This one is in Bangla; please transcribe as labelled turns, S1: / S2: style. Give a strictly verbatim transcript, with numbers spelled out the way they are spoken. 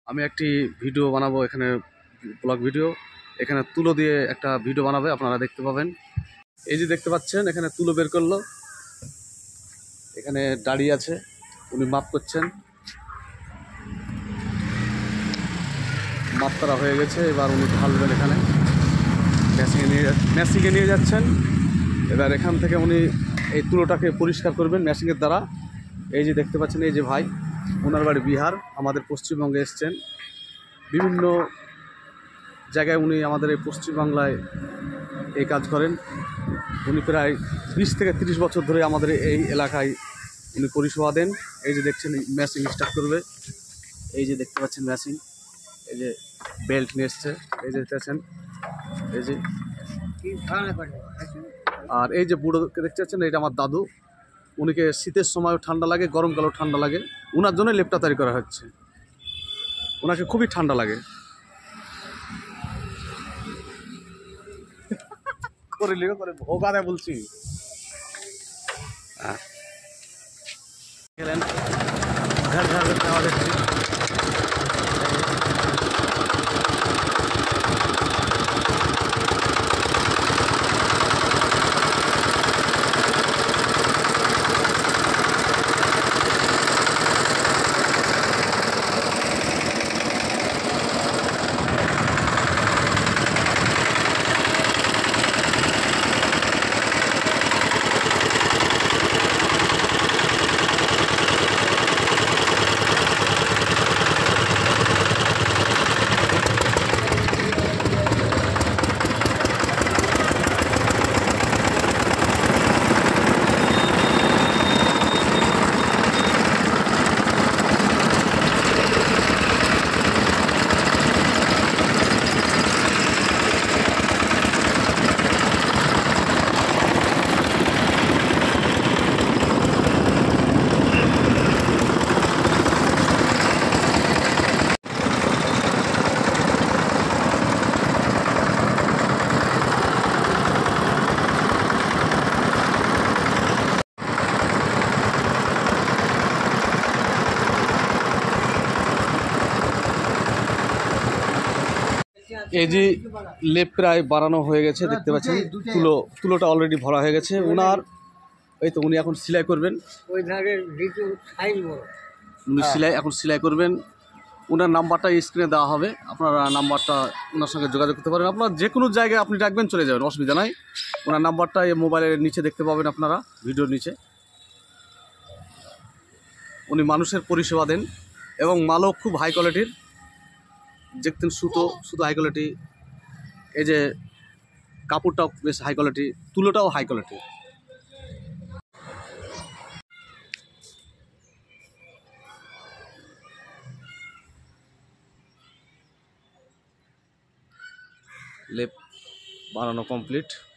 S1: আমি একটি ভিডিও বানাবো এখানে, ব্লগ ভিডিও। এখানে তুলো দিয়ে একটা ভিডিও বানাবে, আপনারা দেখতে পাবেন। এই যে দেখতে পাচ্ছেন এখানে তুলো বের করলো, এখানে দাঁড়িয়ে আছে, উনি মাপ করছেন, মাপ করা হয়ে গেছে। এবার উনি ঢালবেন এখানে, মেশিনে নিয়ে মেশিনে নিয়ে যাচ্ছেন। এবার এখান থেকে উনি এই তুলোটাকে পরিষ্কার করবেন মেশিনের দ্বারা। এই যে দেখতে পাচ্ছেন, এই যে ভাই, ওনার বাড়ি বিহার, আমাদের পশ্চিমবঙ্গে এসছেন। বিভিন্ন জায়গায় উনি আমাদের এই পশ্চিমবাংলায় এই কাজ করেন। উনি প্রায় বিশ থেকে তিরিশ বছর ধরে আমাদের এই এলাকায় উনি পরিষেবা দেন। এই যে দেখছেন মেশিন স্টার্ট করবে, এই যে দেখতে পাচ্ছেন মেশিন, এই যে বেল্ট নিয়ে এসছে, এই যে দেখতে পাচ্ছেন, এই যে। আর এই যে বুড়োকে দেখতে পাচ্ছেন, এটা আমার দাদু। উনিকে শীতের সময়ও ঠান্ডা লাগে, গরমকালেও ঠান্ডা লাগে, ওনার জন্য লেপটা তৈরি করা হচ্ছে। ওনাকে খুবই ঠান্ডা লাগে। করে লিখো করে ভোগারে বলছি। হ্যাঁ গেলেন ঝাড় ঝাড় করতে আমাদের। এই যে লেপ প্রায় বাড়ানো হয়ে গেছে, দেখতে পাচ্ছেন তুলো তুলোটা অলরেডি ভরা হয়ে গেছে ওনার। এই তো উনি এখন সেলাই করবেন, উনি সেলাই এখন সেলাই করবেন। ওনার নাম্বারটা স্ক্রিনে দেওয়া হবে, আপনারা নাম্বারটা ওনার সঙ্গে যোগাযোগ করতে পারেন। আপনার যে কোনো জায়গায় আপনি ডাকবেন, চলে যাবেন, অসুবিধা নাই। ওনার নাম্বারটা এই মোবাইলের নিচে দেখতে পাবেন, আপনারা ভিডিওর নিচে। উনি মানুষের পরিষেবা দেন এবং মালও খুব হাই কোয়ালিটির। দেখতেন সুতো সুতো হাই কোয়ালিটি, এই যে কাপড়টাও বেশ হাই কোয়ালিটি, তুলোটাও হাই কোয়ালিটি। লেপ বানানো কমপ্লিট।